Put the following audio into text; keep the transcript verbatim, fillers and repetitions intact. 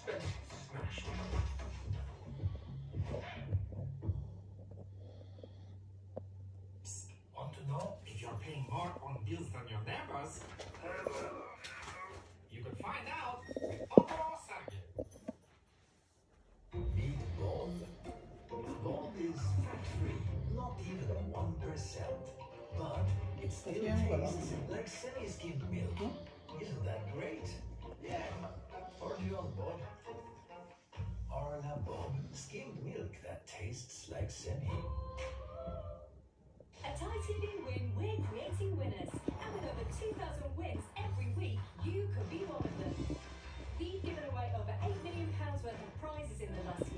Spend, smash. Want to know if you're paying more on bills than your neighbors? You can find out on Råsarget. Big Bond. Bond is fat-free, not even one percent. But it still tastes like semi-skimmed milk. Isn't that great? Yeah, for John Bob. Arla Bob, skimmed milk that tastes like semi. At I T V Win, we're creating winners. And with over two thousand wins every week, you could be one of them. We've given away over eight million pounds worth of prizes in the last